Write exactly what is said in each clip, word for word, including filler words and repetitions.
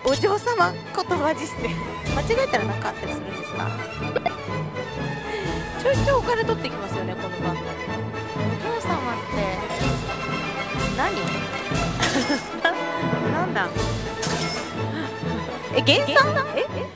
お嬢様言葉辞典間違えたら何かあったりするんですか？ちょいちょいお金取ってきますよね、この番組。お嬢様って何ななんだえ、原産だええ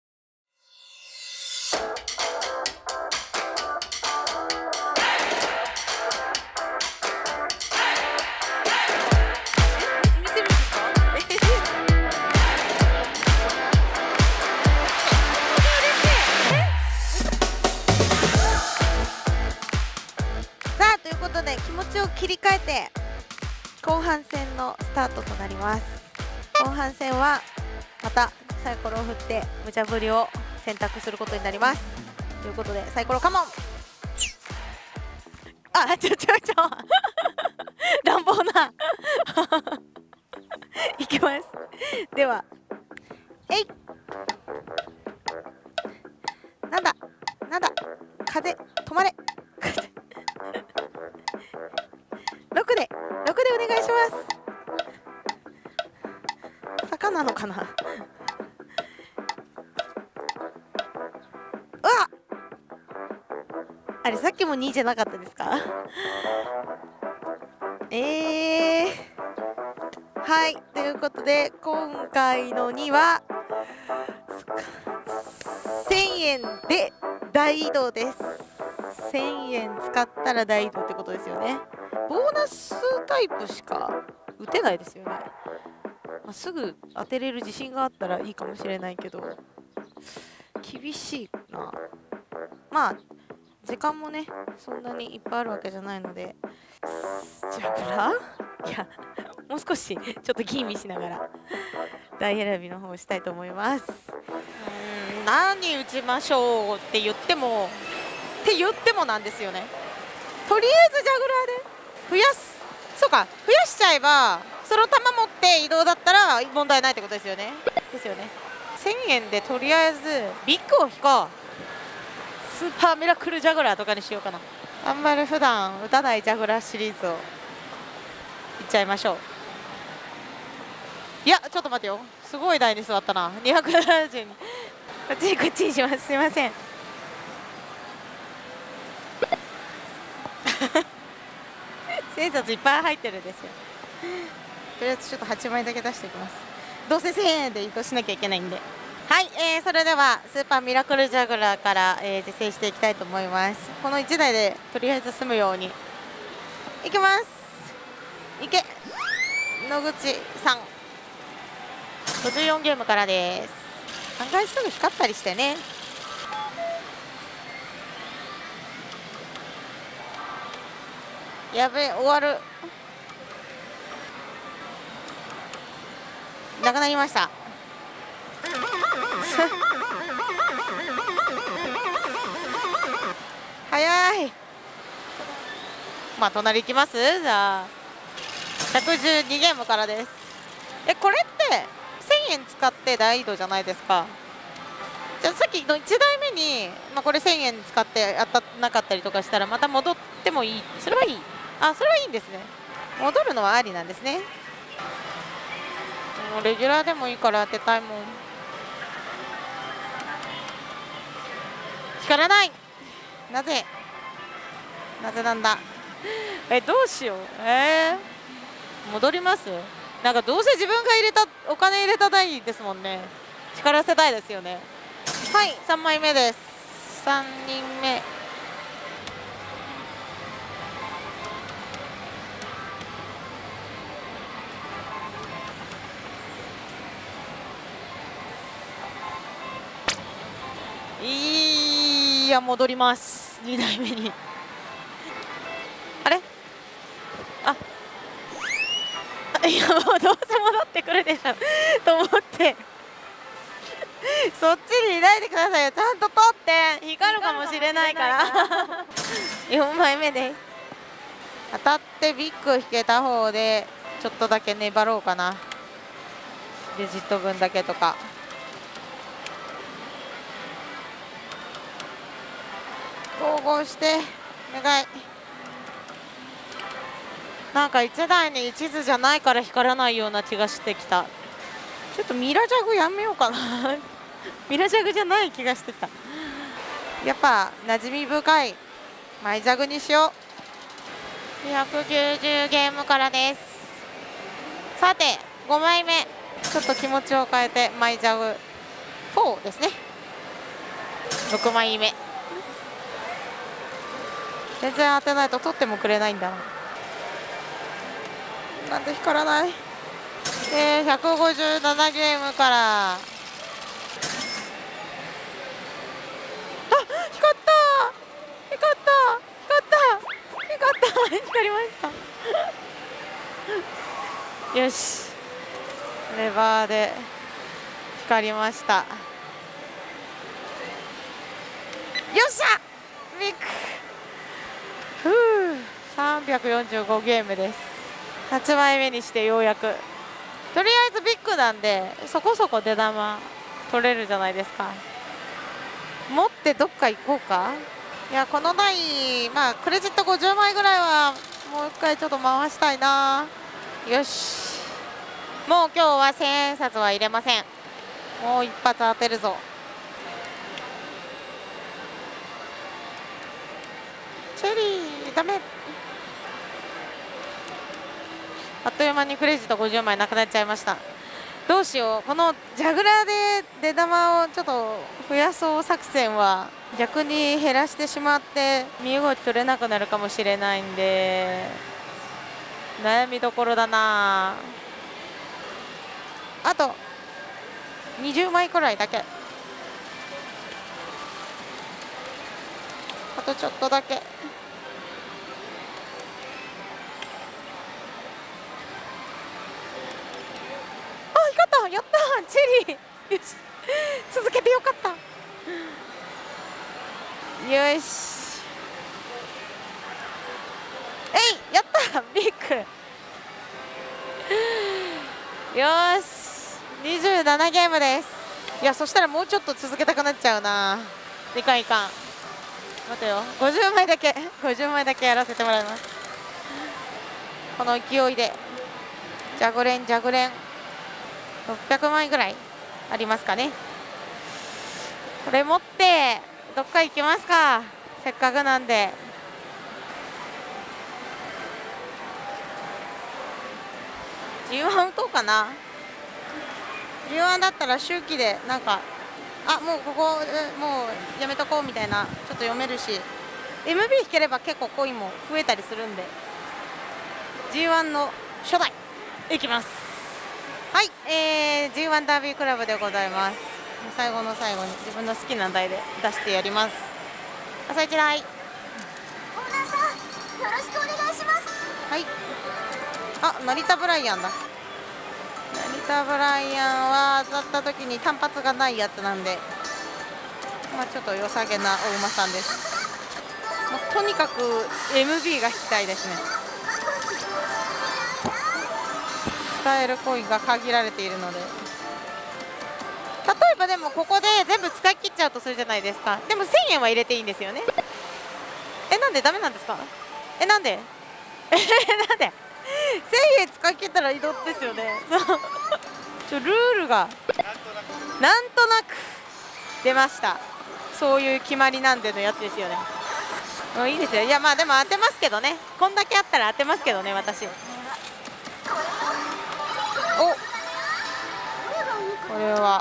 気持ちを切り替えて後半戦のスタートとなります。後半戦はまたサイコロを振って無茶ぶりを選択することになります。ということでサイコロカモン。あ、ちょちょちょ乱暴な。いきます。ではえい、なんだなんだ風止まれろくでろくでお願いします。坂なのかな。うわっ、あれさっきもにじゃなかったですか？えー、はい、ということで今回のにはせんえんで大移動です。せんえん使ったら大移動ってことですよね。ボーナスタイプしか打てないですよね。まあ、すぐ当てれる自信があったらいいかもしれないけど厳しいな。まあ時間もねそんなにいっぱいあるわけじゃないので、ジャグラーいやもう少しちょっと吟味しながら台選びの方をしたいと思います。うーん、何打ちましょうって言ってもって言ってもなんですよね。とりあえずジャグラーで増やす、そうか、増やしちゃえばその球持って移動だったら問題ないってことですよね。ですよね。せんえんでとりあえずビッグを引こう。スーパーミラクルジャグラーとかにしようかな。あんまり普段打たないジャグラーシリーズをいっちゃいましょう。いやちょっと待ってよ、すごい台に座ったな。にひゃくななじゅうにこっちにこっちにします。すいません。千冊いっぱい入ってるんですよ。とりあえずちょっとはちまいだけ出していきます。どうせせんえんで移動しなきゃいけないんで。はい、えー、それではスーパーミラクルジャグラーから、えー、実践していきたいと思います。このいちだいでとりあえず済むようにいきます。いけ野口さんごじゅうよんゲームからです。案外すぐ光ったりしてね。やべえ、終わる。なくなりました早い。まあ隣行きます。じゃあひゃくじゅうにゲームからです。え、これってせんえん使って大移動じゃないですか。じゃあさっきのいちだいめに、まあ、これせんえん使って当たらなかったりとかしたらまた戻ってもいい。それはいい。あ、それはいいんですね。戻るのはありなんですね。もうレギュラーでもいいから当てたいもん。光らない。なぜなぜなんだ。え、どうしよう。えー、戻ります。なんかどうせ自分が入れたお金入れた台ですもんね。光らせたいですよね。はい、さんまいめです。さんにんめ。いや戻ります。にだいめにあれあ、いやもうどうせ戻ってくるでしょと思ってそっちにいないでくださいよ。ちゃんと取って光るかもしれないからよんまいめです。当たってビッグ引けた方でちょっとだけ粘ろうかな。レジット分だけとか。統合してお願い。なんかいちだいに一途じゃないから光らないような気がしてきた。 ちょっとミラジャグやめようかなミラジャグじゃない気がしてた。やっぱ馴染み深いマイジャグにしよう。ひゃくきゅうじゅうゲームからです。さてごまいめ、ちょっと気持ちを変えてマイジャグよんですね。ろくまいめ、全然当てないと取ってもくれないんだな。なんで光らない。でひゃくごじゅうななゲームから、あ、光った光った光った光った光りましたよし、レバーで光りました。よっしゃビッグ。ふう、さんびゃくよんじゅうごゲームです。はちまいめにしてようやく、とりあえずビッグなんでそこそこ出玉取れるじゃないですか。持ってどっか行こうか。いや、この台、まあクレジットごじゅうまいぐらいはもう一回ちょっと回したいな。よし、もう今日は千円札は入れません。もう一発当てるぞ。チェリーダメ。あっという間にクレジットごじゅうまいなくなっちゃいました。どうしよう、このジャグラーで出玉をちょっと増やそう作戦は逆に減らしてしまって身動き取れなくなるかもしれないんで悩みどころだな。あとにじゅうまいくらいだけ、あとちょっとだけ。やったー、チェリーよし続けてよかった。よし、えい、やったビッグ。よし、にじゅうななゲームです。いや、そしたらもうちょっと続けたくなっちゃうな。いかんいかん、待てよ、ごじゅうまいだけごじゅうまいだけやらせてもらいます。この勢いでジャグレンジャグレンろっぴゃくまいぐらいありますかね。これ持ってどっか行きますか、せっかくなんで。じゅういち打とうかな。じゅういちだったら周期でなんか、あ、もうここもうやめとこうみたいな、ちょっと読めるし エムビー 引ければ結構コインも増えたりするんで ジーワン の初代いきます。はい、えー、ジーワン ダービークラブでございます。最後の最後に自分の好きな台で出してやります。朝一台、オーナーさんよろしくお願いします。はい、あ、成田ブライアンだ。成田ブライアンは当たった時に単発がないやつなんで、まあちょっと良さげなお馬さんです。もうとにかく エムビー が引きたいですね。使えるコインが限られているので、例えばでもここで全部使い切っちゃうとするじゃないですか。でもせんえんは入れていいんですよね。え、なんでダメなんですか。え、なんでえなんでせんえん使い切ったら移動ですよね。ちょルールがなんとなく出ました。そういう決まりなんでのやつですよね。もういいですよ。いや、まあでも当てますけどね。こんだけあったら当てますけどね、私。お、これは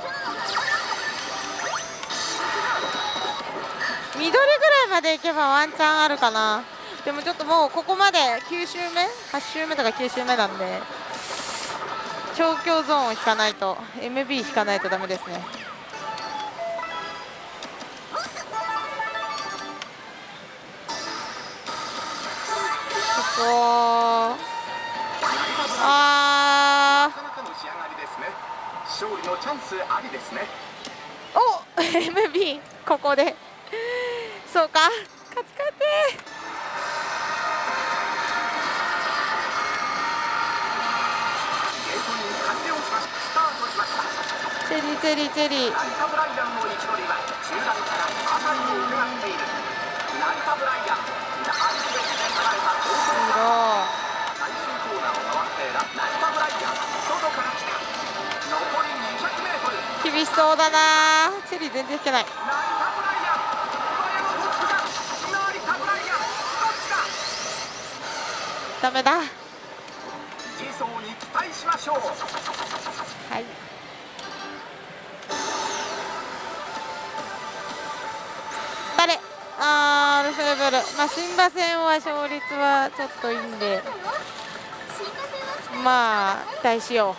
緑ぐらいまでいけばワンチャンあるかな。でもちょっともうここまできゅう周目はち周目とかきゅう周目なんで調教ゾーンを引かないと エムビー 引かないとダメですね。ここあー勝利のチャンスありですね。 おエムビー ここでそうか、勝ち勝て。チェリーチェリーチェリー。成田ブライアンの位置取りは中段から辺りを伺っている。成田ブライアン、アルベスで離れた後方最終コーナーを回って成田ブライアン、外から来た。上厳しそうだな。チェリー全然引けない。ダメだ。はい。誰？あー、ルフェーブル。まあ新馬戦は勝率はちょっといいんで、まあ期待しよう。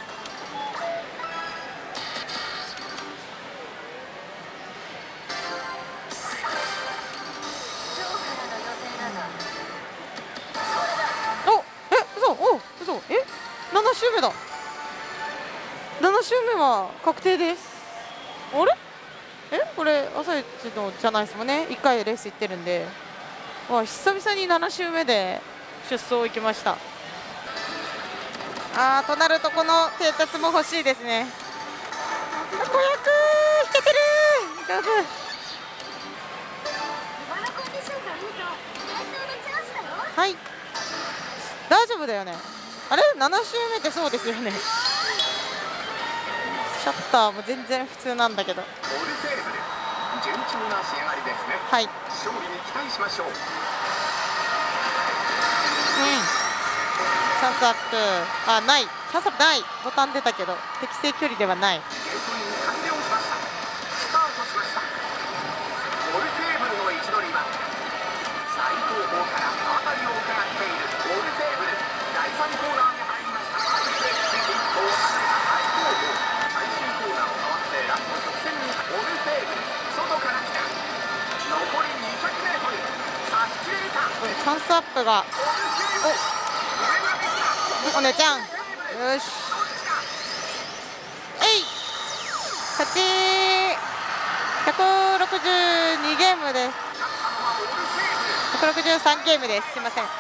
え、なな周目だ。なな周目は確定です。あれ？え、これ朝一のじゃないですもんね。いっかいレース行ってるんで、わ、久々になな周目で出走行きました。あー、となるとこの蹄鉄も欲しいですね。ごひゃく引けてる。上手。はい、大丈夫だよね。あれ、なな周目ってそうですよね。シャッターも全然普通なんだけど。 順調な仕上がりですね。 はい。 勝利に期待しましょう。うん。 チャンスアップ、あ、ない。チャンスアップない。ボタン出たけど適正距離ではない。 ゲートイン完了しました。スタートしました。オルフェーブルの位置取りは最後方から辺りを伺っているオルフェーブル。だいさんコーナーに入りました。一頭離れた最後方。最終コーナーを回ってラスト直線にオルフェーブル。外から来た。残りにひゃくメートル。差し切れた。 チャンスアップが、お、お姉ちゃん、よし、えい、勝ち。ひゃくろくじゅうにゲームです。ひゃくろくじゅうさんゲームです。すいません。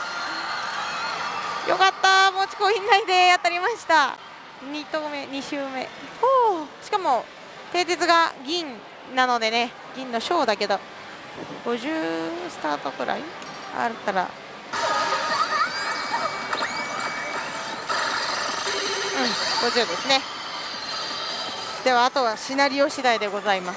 よかった、持ちコイン内で当たりました。に投目、に周目。ほう、しかも蹄鉄が銀なのでね、銀の賞だけどごじゅうスタートくらいあったら、うん、ごじゅうですね。ではあとはシナリオ次第でございます。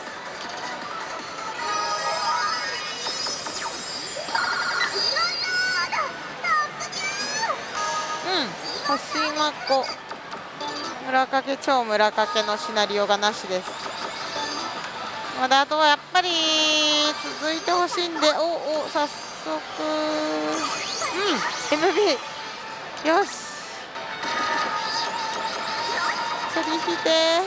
うん、星まこ村掛超村掛のシナリオがなしです。まだあとはやっぱり続いてほしいんで、おお、早速、うん、エムビー、よし、チェリー引いて、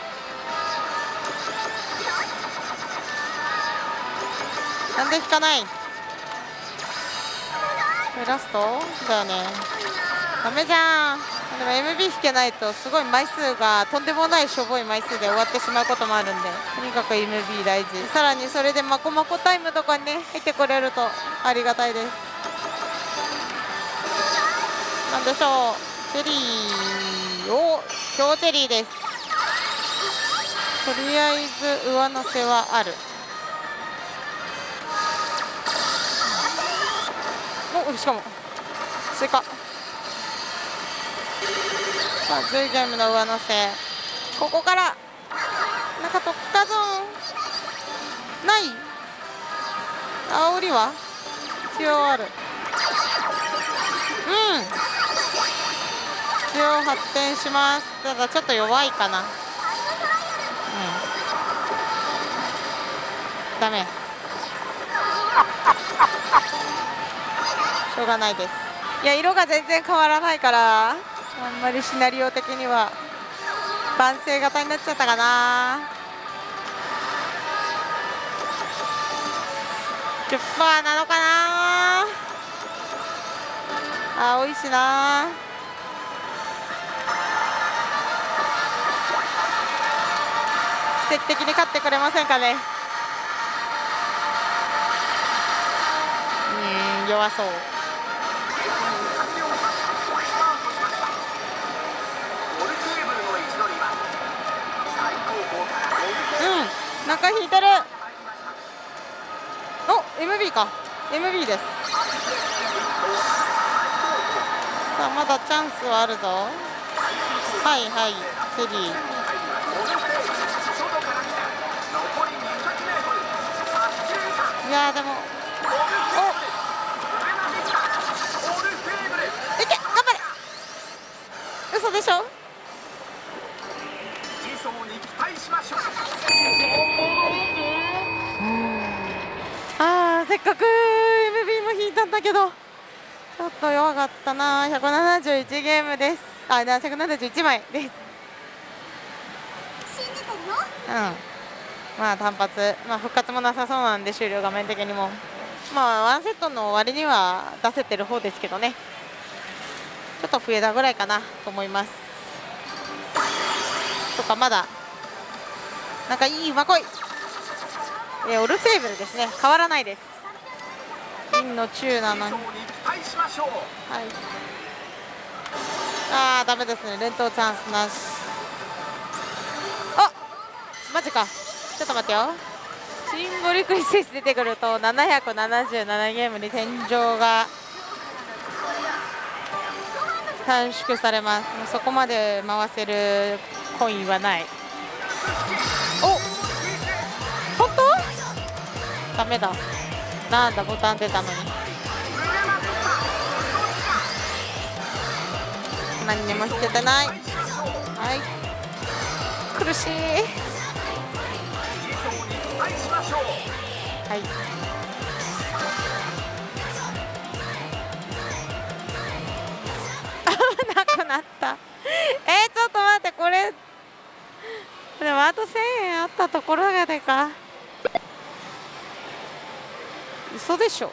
なんで引かない。これラストだよね。ダメじゃん。でも エムビー 引けないとすごい枚数がとんでもないしょぼい枚数で終わってしまうこともあるんで、とにかく エムビー 大事。さらにそれでまこまこタイムとかにね入ってくれるとありがたいです。なんでしょう、チェリーを強チェリーです。とりあえず上乗せはある。お、しかも追加。さあじゅうゲームの上乗せ、ここからなんか特化ゾーンない。煽りは一応ある。うん、一応発展します。ただちょっと弱いかな。うん、ダメ、しょうがないです。いや、色が全然変わらないからあんまりシナリオ的には万世型になっちゃったかな。 じゅっパーセント なのかな。青いしな。奇跡的に勝ってくれませんかね。うん、弱そう。うん、中引いてる。お、エムビー か、 エムビー です。さあまだチャンスはあるぞ。はいはい、チェリーいやーでも、おいけ、頑張れ。嘘でしょ。あー、せっかく エムビー も引いたんだけど、ちょっと弱かったな。ひゃくななじゅういちゲームです。あ、ひゃくななじゅういちまいです。うん、まあ単発、まあ復活もなさそうなんで終了画面的にも、まあワンセットの割には出せてる方ですけどね、ちょっと増えたぐらいかなと思います。とかまだなんかいい馬こい、えオルフェーブルですね、変わらないです。銀の中なのに、はい、あーダメですね、連投チャンスなし。あ、マジか、ちょっと待ってよ。シンボリクリシス出てくるとななひゃくななじゅうななゲームに天井が短縮されます。もうそこまで回せるコインはない。お、本当？ダメだ。なんだボタン出たのに。何にも引けてない。はい。苦しい。はい。危なくなった。えー、ちょっと待って、これでもあとせんえんあったところがでか。嘘でしょ。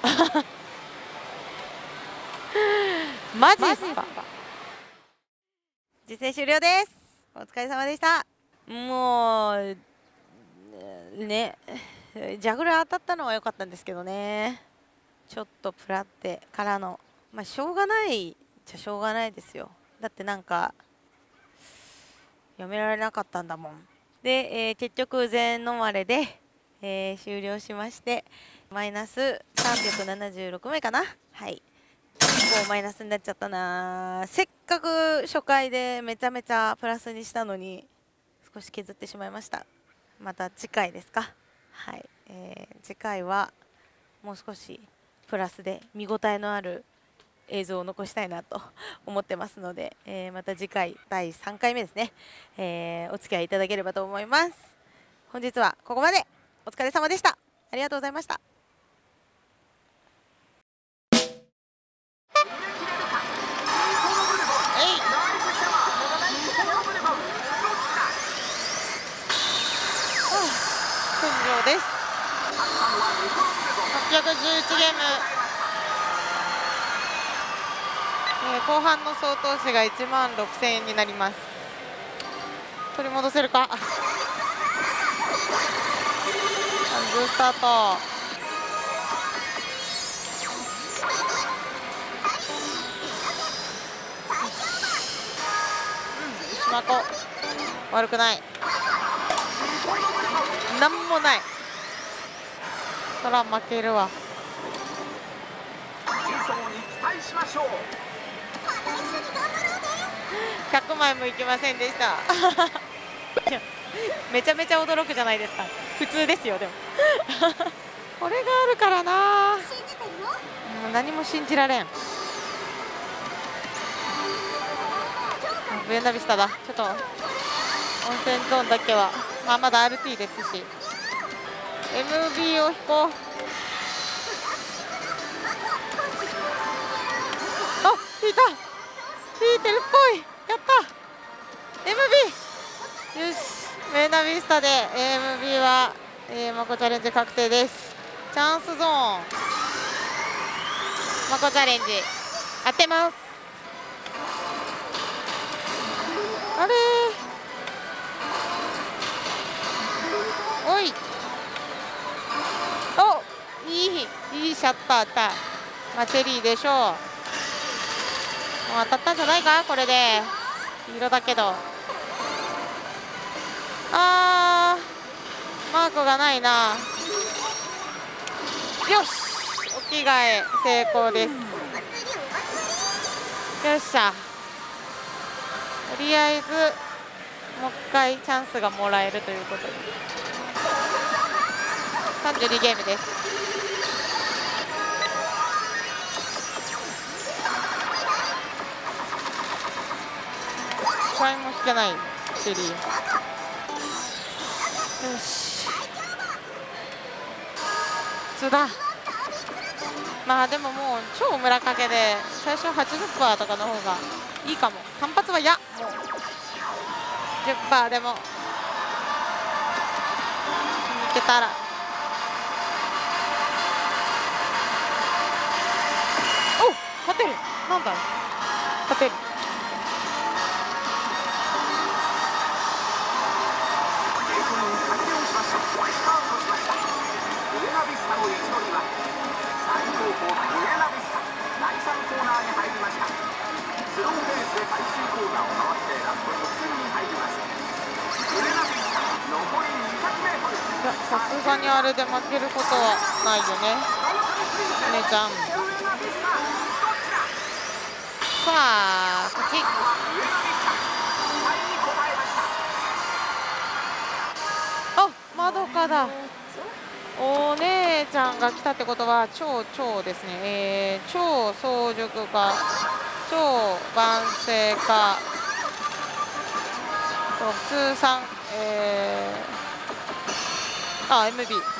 マジですか。実践終了です。お疲れ様でした。もうね、ジャグル当たったのは良かったんですけどね、ちょっとプラってからの、まあしょうがないじゃしょうがないですよ。だってなんかやめられなかったんだもん。で、えー、結局全飲まれで、えー、終了しまして、マイナスさんびゃくななじゅうろくまいかな。はい、結構マイナスになっちゃったな。せっかく初回でめちゃめちゃプラスにしたのに少し削ってしまいました。また次回ですか。はい、えー、次回はもう少しプラスで見応えのある映像を残したいなと思ってますので、えー、また次回だいさんかいめですね、えー、お付き合いいただければと思います。本日はここまで。お疲れ様でした。ありがとうございました。本庄です。はっぴゃくじゅういちゲーム、えー、後半の総投資がいちまんろくせんえんになります。取り戻せるか。ブースタート。島子悪くない。なんもない。そら負けるわ。ひゃくまいもいきませんでした。めちゃめちゃ驚くじゃないですか。普通ですよ。でもこれがあるからな。もう何も信じられん。ブエンダビスタだ。ちょっと温泉ゾーンだけは、まあ、まだ アールティー ですし エムビー を引こう。あ、引いた。引いてるっぽい。やった エムビー。 よし、ブエンダビスタで エムビー は、えー、マコチャレンジ確定です。チャンスゾーンマコチャレンジ当てます。あれー、おい、お、いいいいシャッターだ。まあチェリーでしょう。もう当たったんじゃないかこれで。黄色だけど、あーマークがないな。よし、お着替え成功です。よっしゃ、とりあえずもう一回チャンスがもらえるということで、 さんじゅうにゲームです。一回も引けないシェリー。よし、普通だ。まあでももう超村掛けで最初 はちじゅっパーセント とかの方がいいかも。単発は嫌。もう じゅっパーセント でも抜けたら。おっ、勝てる。なんだろう、勝てる。さすがにあれで負けることはないよね、姉ちゃん。さあ、こっち。あ、まどかだ。お姉ちゃんが来たってことは超超ですね。えー、超早熟か超万世か通算、えー、あ エムビー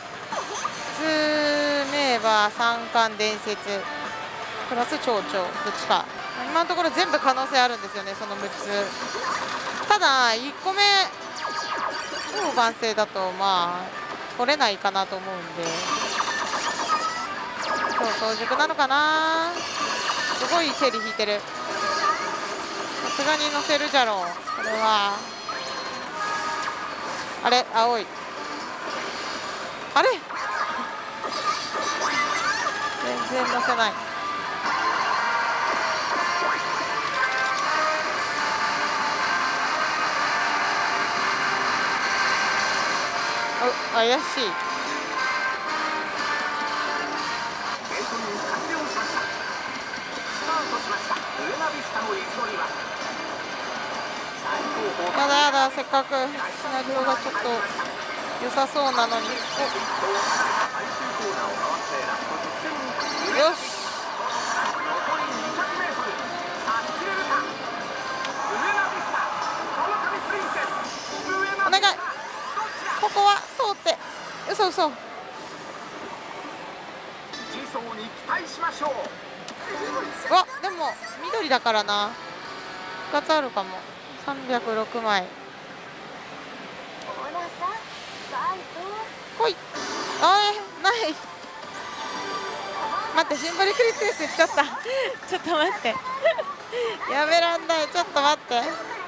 普通名馬三冠伝説プラス超超どっちか。今のところ全部可能性あるんですよね、そのむっつ。ただいっこめ超万世だとまあ取れないかなと思うんで、超早熟なのかな。すごいチェリー引いてる。さすがに乗せるじゃろうこれは。あれ青い、あれ全然乗せない。お、怪しい。やだやだ、せっかくシナリオがちょっと良さそうなのに。よし、お願い、ここは通って。嘘嘘。 に期待しましょう。 うわ、でも緑だからな、ふたつあるかも。さんびゃくろくまい。ほい。あれない。待って、シンボリクリスペースしちゃったちょっと待ってやめらんない。ちょっと待って。